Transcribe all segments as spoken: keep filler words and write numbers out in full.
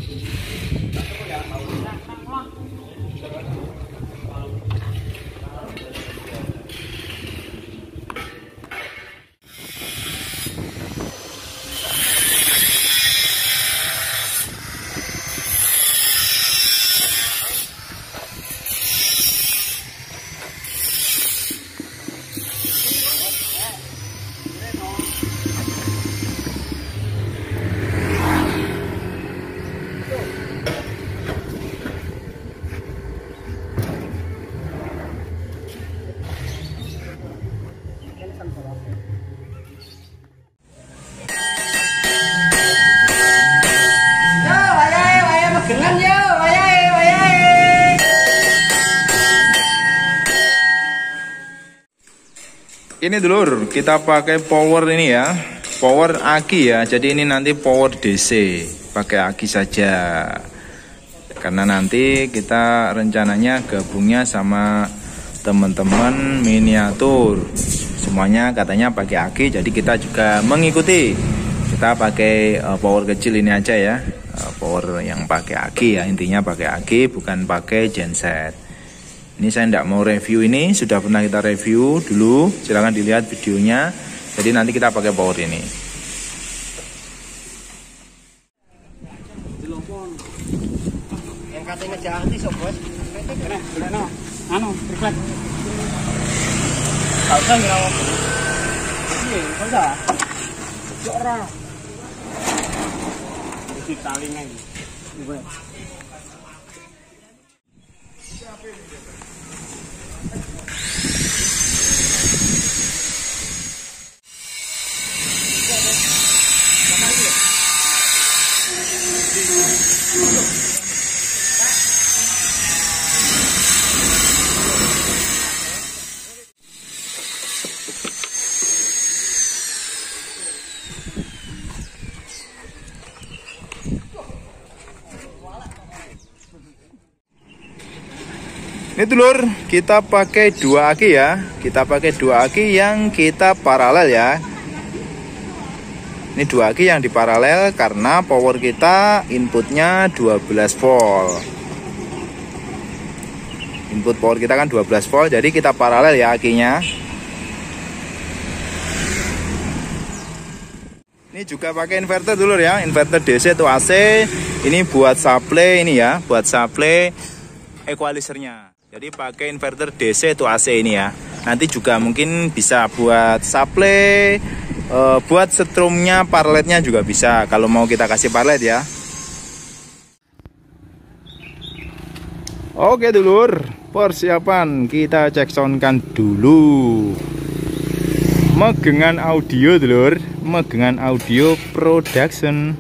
Ini dulur, kita pakai power ini ya, power aki ya. Jadi ini nanti power D C, pakai aki saja. Karena nanti kita rencananya gabungnya sama teman-teman miniatur. Semuanya katanya pakai aki, jadi kita juga mengikuti. Kita pakai uh, power kecil ini aja ya, uh, power yang pakai aki ya. Intinya pakai aki, bukan pakai genset. Ini saya tidak mau review, ini sudah pernah kita review dulu, silahkan dilihat videonya. Jadi nanti kita pakai power ini. Yang katanya jangan sih sob bos. Kena, kena no. Anu, reflect. Kau kan ngelawan. Iya, kau dah. Jora. Isi talingan. Ibu. Ini dulur, kita pakai dua aki ya. Kita pakai dua aki yang kita paralel ya. Ini dua aki yang diparalel karena power kita inputnya dua belas volt. Input power kita kan dua belas volt, jadi kita paralel ya akinya. Ini juga pakai inverter dulur ya, inverter D C atau A C. Ini buat supply ini ya, buat supply equalizernya. Jadi pakai inverter D C atau A C ini ya. Nanti juga mungkin bisa buat supply, e, buat setrumnya, parletnya juga bisa. Kalau mau kita kasih parlet ya. Oke dulur, persiapan kita cek soundkan dulu. Megengan audio dulur, Megengan Audio Production.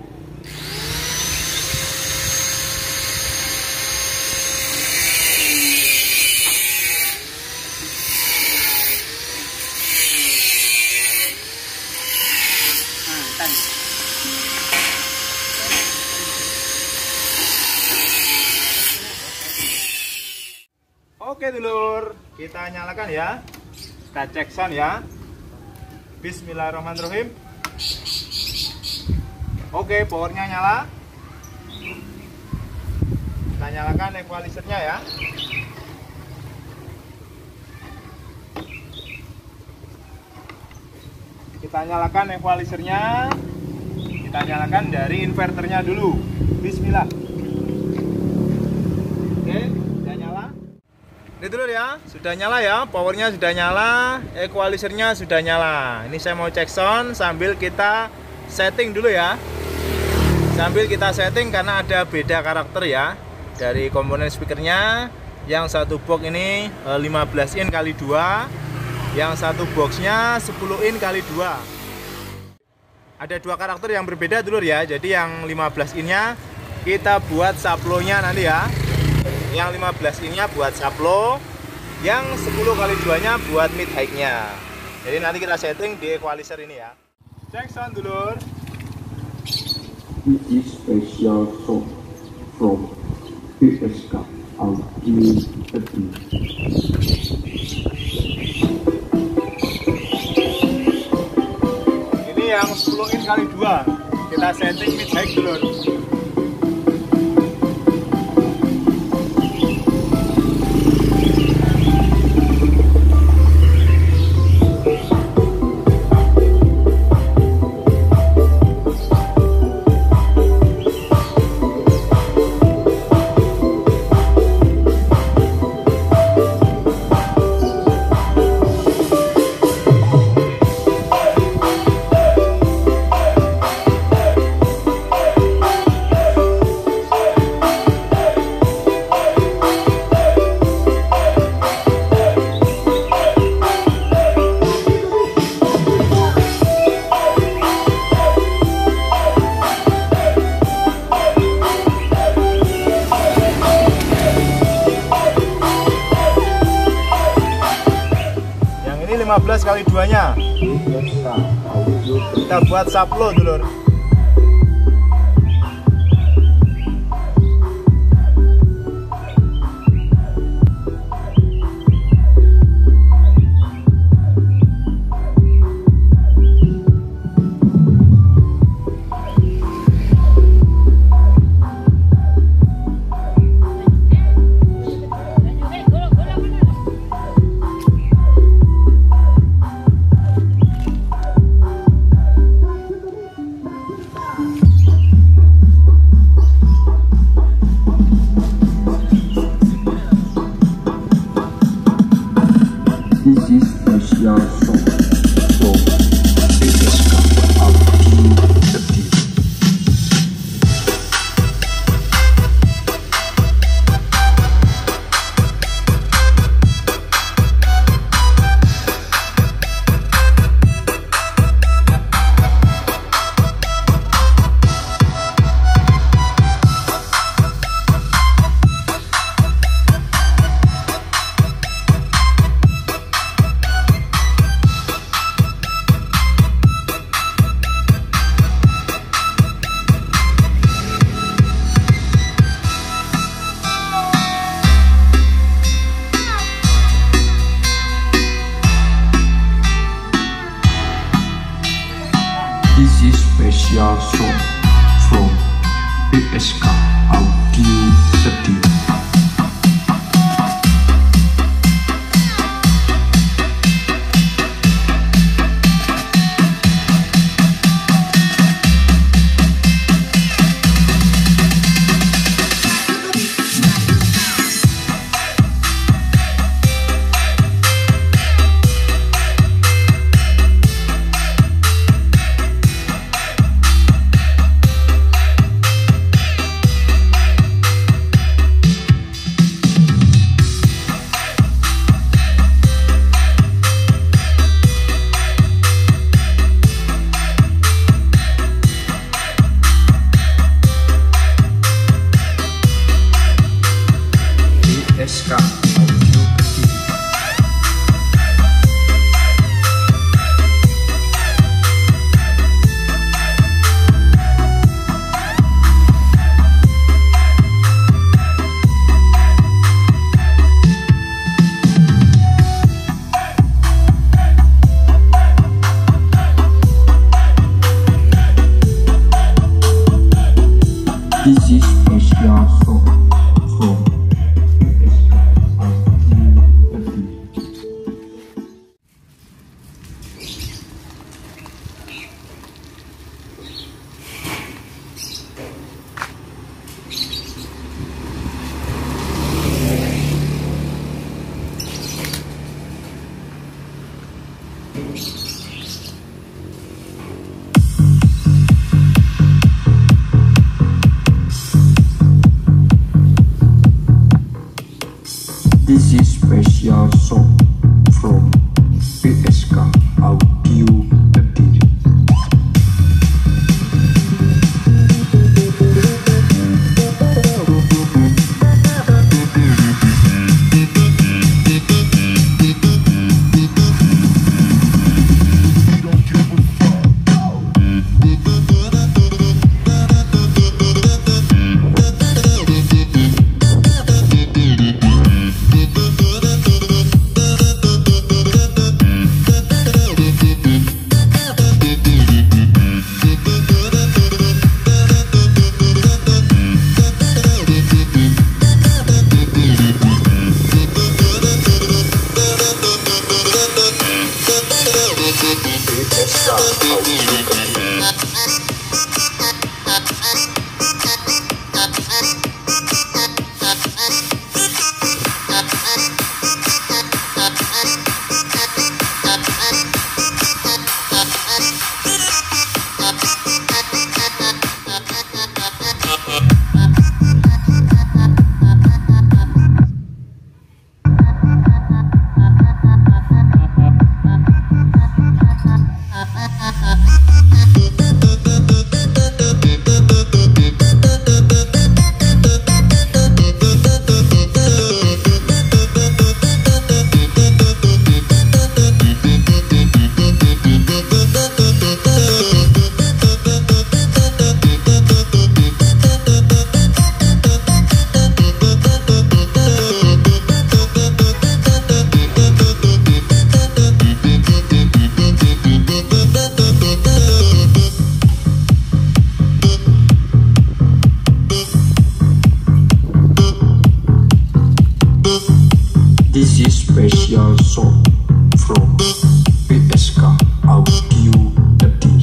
Oke dulur, kita nyalakan ya. Kita cek sound ya. Bismillahirrahmanirrahim. Oke, powernya nyala. Kita nyalakan equalizernya ya. Kita nyalakan equalizernya. Kita nyalakan dari inverternya dulu. Bismillah. Oke, sudah nyala. Ini dulu ya, sudah nyala ya, powernya sudah nyala, equalizernya sudah nyala. Ini saya mau cek sound sambil kita setting dulu ya. Sambil kita setting karena ada beda karakter ya dari komponen speakernya. Yang satu box ini lima belas in kali dua, yang satu boxnya sepuluh in kali dua. Ada dua karakter yang berbeda dulu ya. Jadi yang lima belas innya kita buat saplonya nanti ya. Yang lima belas innya buat saplo, yang sepuluh kali dua nya buat mid high nya. Jadi nanti kita setting di equalizer ini ya. Cek sound dulur. This is special song from B S K Audio Edition. Ini yang sepuluh in kali dua. Kita setting mid high dulur. belas kali duanya. Kita buat saplo dulur. This is special song from B S K Audio Sedih. This is special song from B S K Audio Sedih. B S K Audio Kediri. This is special song from This is special song from B S K Audio Kediri. special song from P S K Audio Kediri.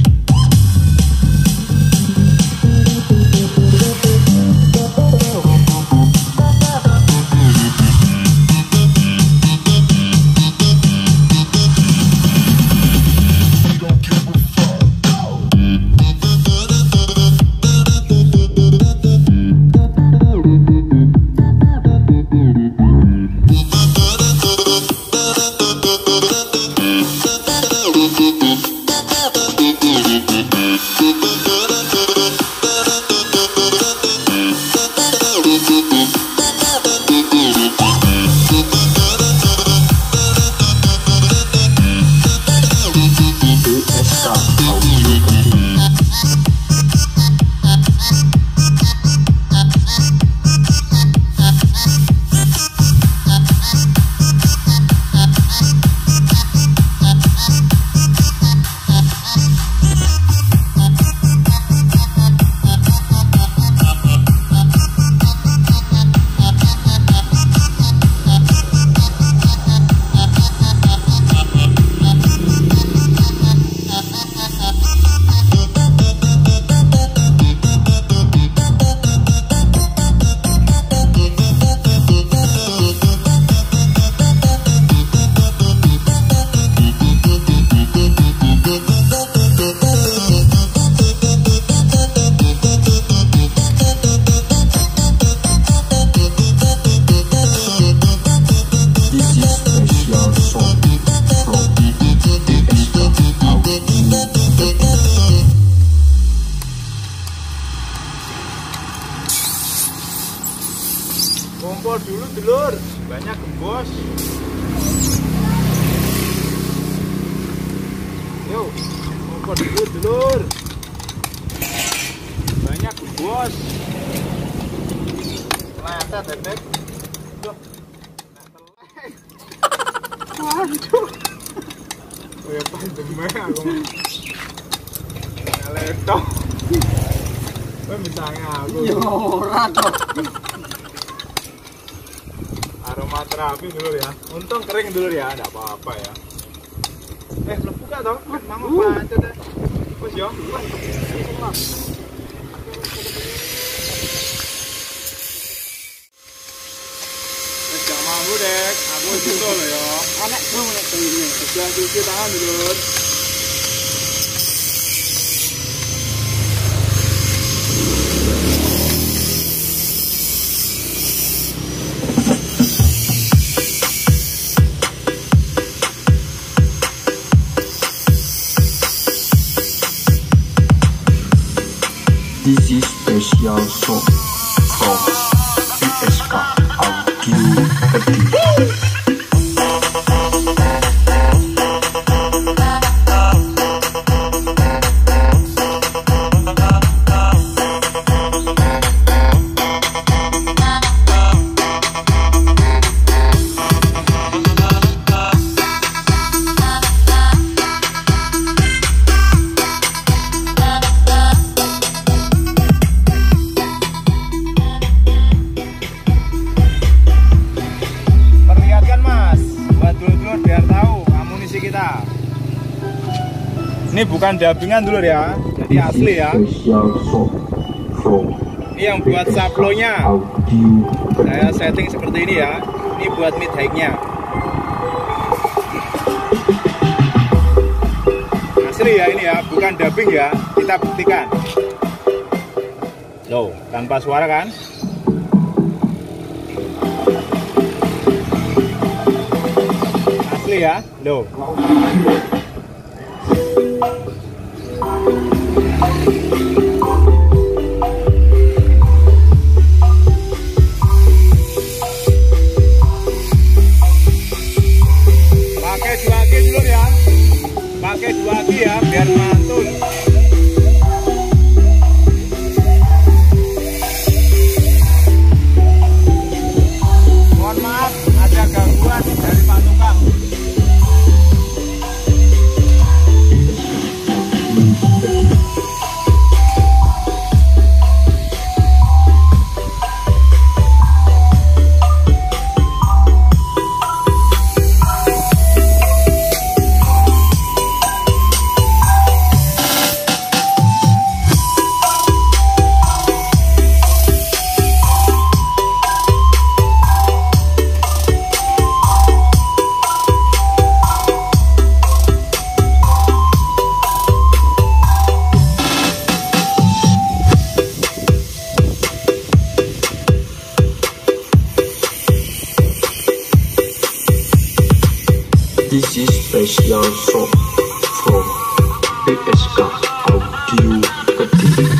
Kompor dulu dulur, banyak gembos. Yo, kompor dulu dulur, banyak gembos. Mata bebek. Duh. Waduh. Oh ya panjang aku. Ngeletok. Wah misalnya aku. Yo ora toh. Aroma terapi dulu ya. Untung kering dulu ya, enggak apa-apa ya. Eh, belum buka toh? Mama pancet deh. Wes yo. Wes gak mampu dek, aku gitu loh ya. Anak dong nek ini. Sudah cuci tangan dulu. This is special song from P S K Audio Kediri. Ini bukan dubbingan dulu ya, jadi asli ya. Ini yang buat saplonya, saya setting seperti ini ya. Ini buat mid high-nya. Asli ya ini ya, bukan dubbing ya. Kita buktikan. Loh, tanpa suara kan? Asli ya, loh. Pakai dua ki dulu ya, pakai dua ki ya biar mantul. Mohon maaf ada gangguan dari Pak Tukang. This is special song from P S K Audio Kediri.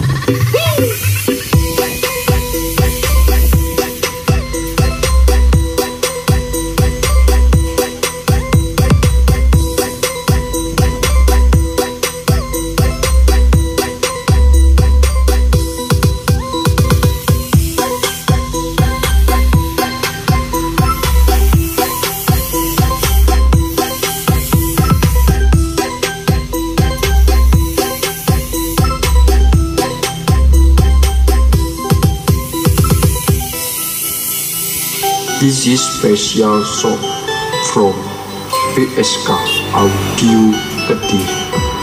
This is special song from P S K Audio Kediri.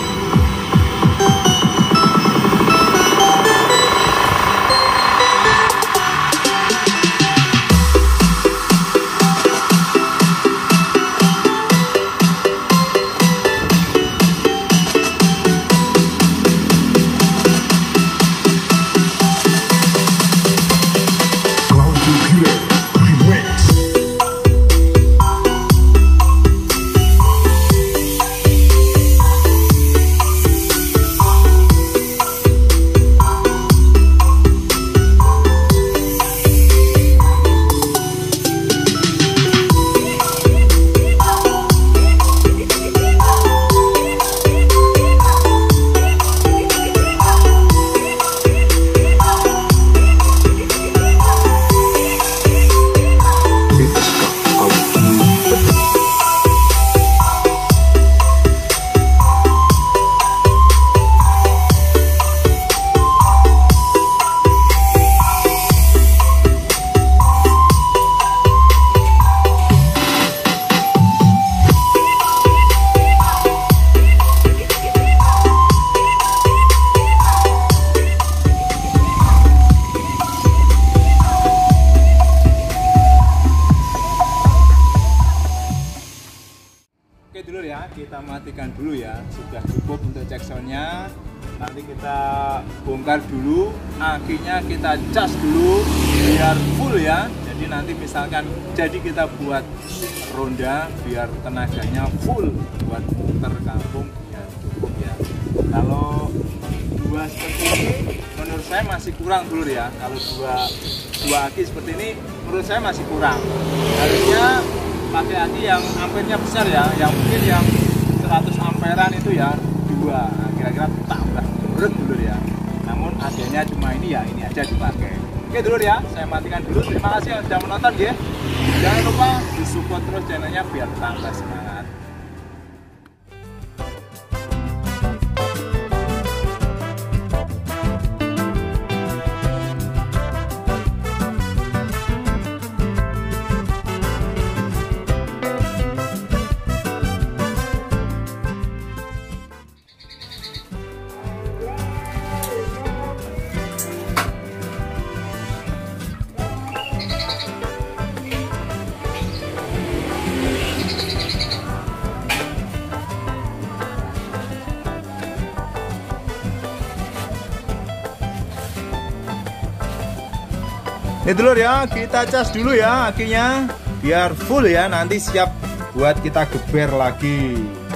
Oke dulu ya, kita matikan dulu ya. Sudah cukup untuk cek soundnya. Nanti kita bongkar dulu, akinya kita cas dulu biar full ya. Jadi nanti misalkan jadi kita buat ronda biar tenaganya full buat muter kampung biar cukup ya. Kalau dua seperti ini menurut saya masih kurang dulu ya. Kalau dua dua aki seperti ini menurut saya masih kurang. Harusnya pakai aki yang ampernya besar ya, yang mungkin yang seratus amperan itu ya dua, nah, kira-kira tambah menurut dulu ya. Namun adanya cuma ini ya, ini aja dipakai. Oke dulu ya, saya matikan dulu. Terima kasih yang sudah menonton ya. Jangan lupa disupport terus channelnya biar tambah semangat. Ini dulu ya, kita cas dulu ya akinya biar full ya, nanti siap buat kita geber lagi.